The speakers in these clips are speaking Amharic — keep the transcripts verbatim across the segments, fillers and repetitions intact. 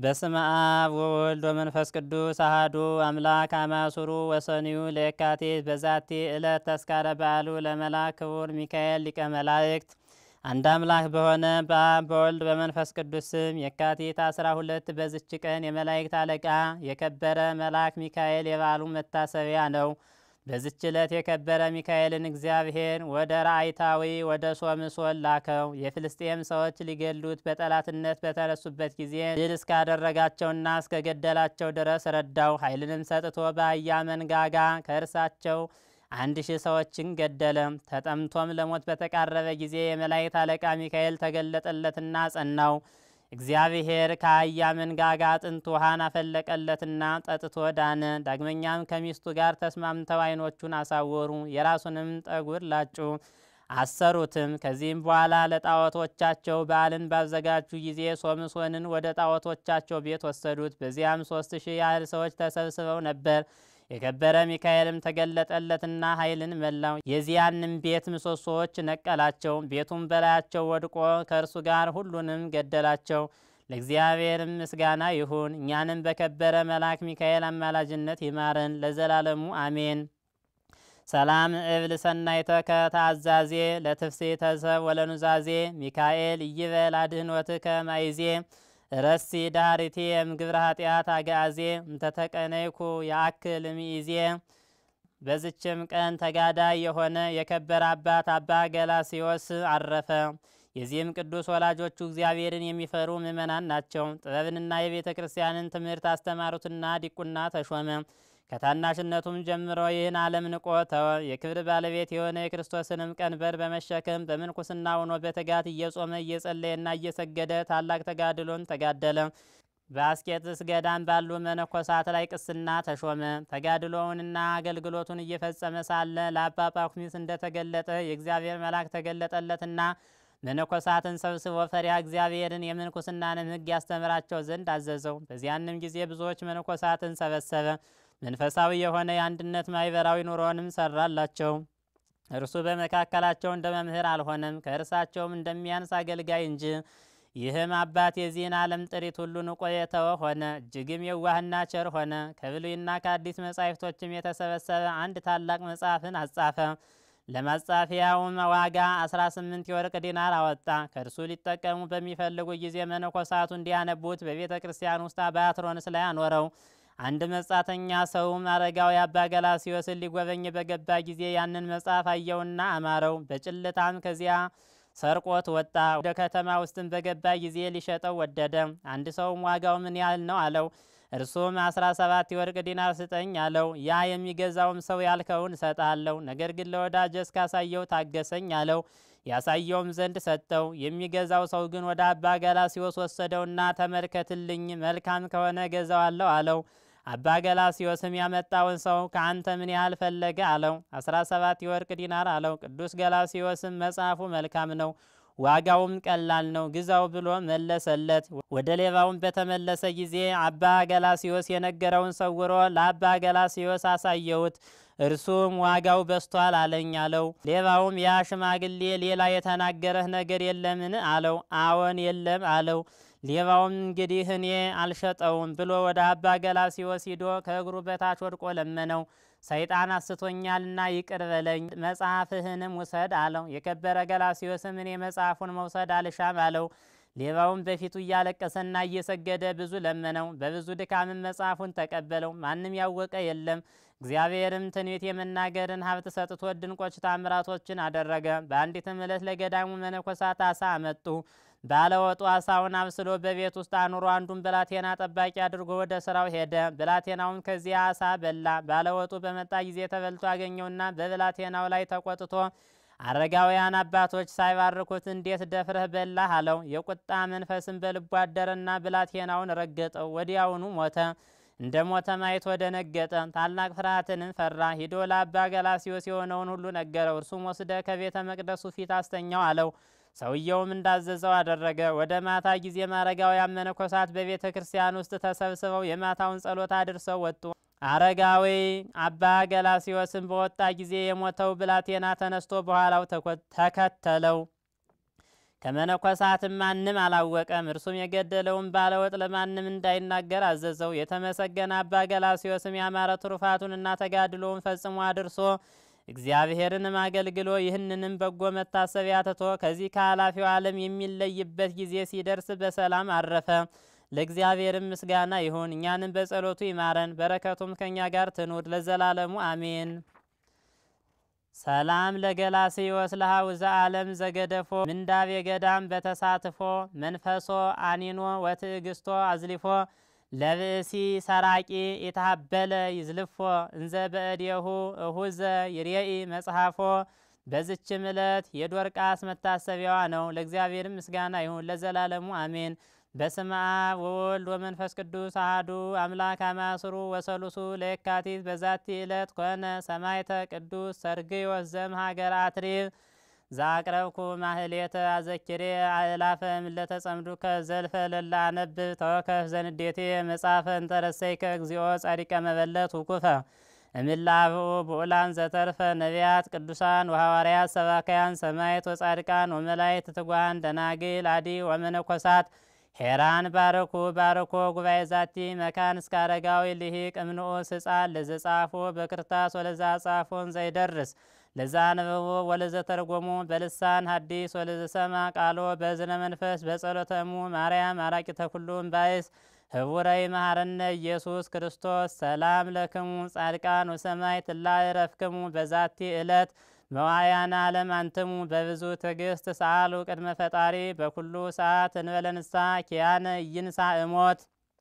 በስመ አብ ወወልድ ወመንፈስ ቅዱስ አሐዱ አምላክ አማሱሩ ወሰኒዩ ለየካቲት በዛቲ ዕለት ተስካረ በዓሉ ለመልአክ ክቡር ሚካኤል ሊቀ መላእክት። አንድ አምላክ በሆነ በአብ በወልድ በመንፈስ ቅዱስ ስም የካቲት አስራ ሁለት በዝች ቀን የመላእክት አለቃ የከበረ መልአክ ሚካኤል የበዓሉ መታሰቢያ ነው። በዝች ዕለት የከበረ ሚካኤልን እግዚአብሔር ወደ ራእይታዊ ወደ ሶምሶን ላከው። የፍልስጤም ሰዎች ሊገሉት በጠላትነት በተነሱበት ጊዜ ድል እስካደረጋቸውና እስከ ገደላቸው ድረስ ረዳው። ኃይልንም ሰጥቶ በአህያ መንጋጋ ከእርሳቸው አንድ ሺህ ሰዎችን ገደለ። ተጠምቶም ለሞት በተቃረበ ጊዜ የመላእክት አለቃ ሚካኤል ተገለጠለትና ጸናው። እግዚአብሔር ከአህያ መንጋጋ አጥንት ውሃን አፈለቀለትና ጠጥቶ ዳነ። ዳግመኛም ከሚስቱ ጋር ተስማምተው ዓይኖቹን አሳወሩ፣ የራሱንም ጠጉር ላጩ፣ አሰሩትም። ከዚህም በኋላ ለጣዖቶቻቸው በዓልን ባዘጋጁ ጊዜ ሶምሶንን ወደ ጣዖቶቻቸው ቤት ወሰዱት። በዚያም ሶስት ሺህ ያህል ሰዎች ተሰብስበው ነበር። የከበረ ሚካኤልም ተገለጠለትና ኃይልን መላው። የዚያንም ቤት ምሰሶዎች ነቀላቸው። ቤቱም በላያቸው ወድቆ ከእርሱ ጋር ሁሉንም ገደላቸው። ለእግዚአብሔርም ምስጋና ይሁን፣ እኛንም በከበረ መልአክ ሚካኤል አማላጅነት ይማረን ለዘላለሙ አሜን። ሰላም እብል ሰናይተ ከተአዛዜ ለትፍሥሕተ ሰብ ወለኑዛዜ ሚካኤል ይበል አድኅኖትከ ማይዜ ረሲ ዳሪቴ እምግብረ ኃጢአት አጋዜ እንተተቀነይኩ የአክል ሚይዜ። በዝችም ቀን ተጋዳይ የሆነ የከበረ አባት አባ ገላስዮስ አረፈ። የዚህም ቅዱስ ወላጆቹ እግዚአብሔርን የሚፈሩ ምእመናን ናቸው። ጥበብንና የቤተ ክርስቲያንን ትምህርት አስተማሩትና ዲቁና ተሾመ። ከታናሽነቱም ጀምሮ ይህን ዓለም ንቆ ተወ። የክብር ባለቤት የሆነ የክርስቶስንም ቀንበር በመሸከም በምንኩስና ሆኖ በትጋት እየጾመ እየጸለየና እየሰገደ ታላቅ ተጋድሎን ተጋደለ። በአስቄጥስ ገዳም ባሉ መነኮሳት ላይ ቅስና ተሾመ። ተጋድሎውንና አገልግሎቱን እየፈጸመ ሳለ ለአባ ጳኩሚስ እንደተገለጠ የእግዚአብሔር መልአክ ተገለጠለትና መነኮሳትን ሰብስቦ ፈሪሃ እግዚአብሔርን የምንኩስናንም ሕግ ያስተምራቸው ዘንድ አዘዘው። በዚያንም ጊዜ ብዙዎች መነኮሳትን ሰበሰበ። መንፈሳዊ የሆነ የአንድነት ማኅበራዊ ኑሮንም ሰራላቸው። እርሱ በመካከላቸው እንደ መምህር አልሆነም፣ ከእርሳቸውም እንደሚያንስ አገልጋይ እንጂ። ይህም አባት የዚህን ዓለም ጥሪት ሁሉ ንቆ የተወ ሆነ። እጅግም የዋህና ቸር ሆነ። ከብሉይና ከአዲስ መጻሕፍቶችም የተሰበሰበ አንድ ታላቅ መጽሐፍን አጻፈ። ለማጻፊያውም ዋጋ አስራ ስምንት የወርቅ ዲናር አወጣ። ከእርሱ ሊጠቀሙ በሚፈልጉ ጊዜ መነኮሳቱ እንዲያነቡት በቤተ ክርስቲያን ውስጥ በአትሮንስ ላይ አኖረው። አንድ መጻተኛ ሰውም አረጋዊ አባ ገላስዮስን ሊጎበኝ በገባ ጊዜ ያንን መጽሐፍ አየውና አማረው። በጭልታም ከዚያ ሰርቆት ወጣ። ወደ ከተማ ውስጥም በገባ ጊዜ ሊሸጠው ወደደ። አንድ ሰውም ዋጋው ምን ያህል ነው አለው። እርሱም አስራ ሰባት የወርቅ ዲናር ስጠኝ አለው። ያ የሚገዛውም ሰው ያልከውን እሰጥሃለሁ፣ ነገር ግን ለወዳጄ እስካሳየው ታገሰኝ አለው። ያሳየውም ዘንድ ሰጠው። የሚገዛው ሰው ግን ወደ አባ ገላስዮስ ወሰደውና ተመልከትልኝ፣ መልካም ከሆነ ገዛዋለሁ አለው። አባ ገላስዮስም ያመጣውን ሰው ከአንተ ምን ያህል ፈለገ አለው። አስራ ሰባት የወርቅ ዲናር አለው። ቅዱስ ገላስዮስም መጽሐፉ መልካም ነው፣ ዋጋውም ቀላል ነው፣ ግዛው ብሎ መለሰለት። ወደ ሌባውም በተመለሰ ጊዜ አባ ገላስዮስ የነገረውን ሰውሮ ለአባ ገላስዮስ አሳየሁት። እርሱም ዋጋው በስቷል አለኝ አለው። ሌባውም ያ ሽማግሌ ሌላ የተናገረህ ነገር የለምን አለው። አዎን የለም አለው። ሌባውም እንግዲህ እኔ አልሸጠውም ብሎ ወደ አባ ገላስዮስ ሂዶ ከእግሩ በታች ወድቆ ለመነው። ሰይጣን አስቶኛልና ይቅር በለኝ፣ መጽሐፍህንም ውሰድ አለው። የከበረ ገላስዮስም እኔ መጽሐፉን መውሰድ አልሻም አለው። ሌባውም በፊቱ እያለቀሰና እየሰገደ ብዙ ለመነው። በብዙ ድካምም መጽሐፉን ተቀበለው። ማንም ያወቀ የለም። እግዚአብሔርም ትንቢት የመናገርን ሀብት ሰጥቶ ድንቆች ታምራቶችን አደረገ። በአንዲትም ዕለት ለገዳሙ መነኮሳት አሳ አመጡ። ባለወጡ አሳውን አብስሎ በቤት ውስጥ አኑሮ አንዱን ብላቴና ጠባቂ አድርጎ ወደ ስራው ሄደ። ብላቴናውም ከዚያ አሳ በላ። ባለወጡ በመጣ ጊዜ ተበልቶ አገኘውና በብላቴናው ላይ ተቆጥቶ አረጋውያን አባቶች ሳይባርኩት እንዴት ደፍረህ በላህ አለው። የቁጣ መንፈስም በልቡ አደረና ብላቴናውን ረገጠው። ወዲያውኑ ሞተ። እንደ ሞተ ማየት ደነገጠ። ታላቅ ፍርሃትንም ፈራ። ሂዶ ለአባ ገላስዮስ የሆነውን ሁሉ ነገረው። እርሱም ወስደ ከቤተ መቅደሱ ፊት አስተኛው አለው። ሰውየውም እንዳዘዘው አደረገ። ወደ ማታ ጊዜ አረጋውያን መነኮሳት በቤተ ክርስቲያን ውስጥ ተሰብስበው የማታውን ጸሎት አድርሰው ወጡ። አረጋዊ አባ ገላስዮስም በወጣ ጊዜ የሞተው ብላቴና ተነስቶ በኋላው ተከተለው። ከመነኮሳትም ማንም አላወቀም። እርሱም የገደለውን ባለወጥ ለማንም እንዳይናገር አዘዘው። የተመሰገነ አባ ገላስዮስም ያማረ ትሩፋቱንና ተጋድሎውን ፈጽሞ አድርሶ እግዚአብሔርንም አገልግሎ ይህንንም በጎ መታሰቢያ ትቶ ከዚህ ከኃላፊው ዓለም የሚለይበት ጊዜ ሲደርስ በሰላም አረፈ። ለእግዚአብሔርም ምስጋና ይሁን፣ እኛንም በጸሎቱ ይማረን፣ በረከቱም ከእኛ ጋር ትኑር ለዘላለሙ አሜን። ሰላም ለገላስዮስ ለሐውዘ ዓለም ዘገደፎ ምንዳቤ ገዳም በተሳትፎ መንፈሶ አኒኖ ወትዕግስቶ አዝሊፎ ለብእሲ ሰራቂ የተሃበለ ይዝልፎ እንዘ በእዴሁ እሁዘ ይርኤኢ መጽሐፎ። በዝችም ዕለት የዶርቃስ መታሰቢያዋ ነው። ለእግዚአብሔር ምስጋና ይሁን ለዘላለሙ አሜን። በስመ አብ ወወልድ ወመንፈስ ቅዱስ አሐዱ አምላክ አማስሩ ወሰሉሱ ለየካቲት በዛቲ ዕለት ኮነ ሰማዕተ ቅዱስ ሰርግዮስ ዘእምሀገረ አትሪብ ዛቅረብኩ ማህሌተ አዘኪሬ አእላፈ እምለተ ጸምዱከ ዘልፈ ለላ አነብብ ተወከፍ ዘንዴቴ መጽሐፈ እንተረሰይከ እግዚኦ ጻዲቀ መበለት ውኩፈ እምላብኡ ብኡላን ዘተርፈ ነቢያት ቅዱሳን ወሐዋርያት ሰባካያን ሰማዕት ወጻድቃን ወመላእክት ትጉሃን ደናግል አዲ ወመነኮሳት ሄራን ባረኩ ባረኮ ጉባኤ ዛቲ መካን እስከ አረጋዊ ልሂቅ እምንዑስ ሕፃን ለዘጻፎ በክርታስ ወለዛ ጻፎን ዘይደርስ ለዛ ነበቦ ወለዘ ተርጎሙ በልሳን ሐዲስ ወለዘ ሰማ ቃሎ በዝነ መንፈስ በጸሎተሙ ማርያም አራቂተ ኩሉም ባይስ ህቡረይ መሐረነ ኢየሱስ ክርስቶስ። ሰላም ለክሙ ጻድቃን ወሰማዕት እላይ ረፍክሙ በዛቲ ዕለት መዋያና ዓለም አንትሙ በብዙ ትዕግስት ሰአሉ ቅድመ ፈጣሪ በኩሉ ሰዓት እንበለ ንስሐ ኪያነ ይንሳ እሞት።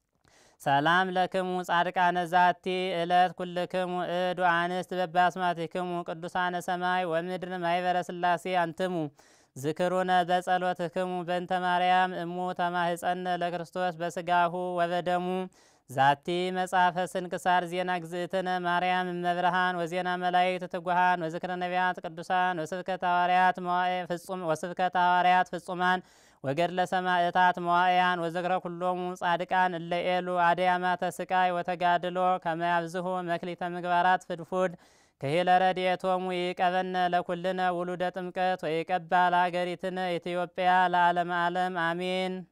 ሰላም ለክሙ ጻድቃነ ዛቲ ዕለት ኩልክሙ እድ አንስት በባስማቲክሙ ቅዱሳነ ሰማይ ወምድር ማይበረ ሥላሴ አንትሙ ዝክሩነ በጸሎትክሙ በእንተ ማርያም እሙ ተማህፀነ ለክርስቶስ በስጋሁ ወበደሙ። ዛቲ መጽሐፈ ስንክሳር ዜና ግዝእትነ ማርያም እመብርሃን ወዜና መላእክት ትጉሃን ወዝክረ ነቢያት ቅዱሳን ወስብከተ ሐዋርያት መዋዕየ ፍጹም ወስብከተ ሐዋርያት ፍጹማን ወገድለ ሰማዕታት መዋዕያን ወዝክረ ኩሎሙ ጻድቃን እለ ኤሉ አድያማተ ስቃይ ወተጋድሎ ከመ ያብዝሑ መክሊተ ምግባራት ፍድፉድ ከሄለ ረድኤቶሙ ይቀበነ ለኩልነ ውሉደ ጥምቀት ወይቀባ ለሀገሪትነ ኢትዮጵያ ለዓለመ ዓለም አሜን።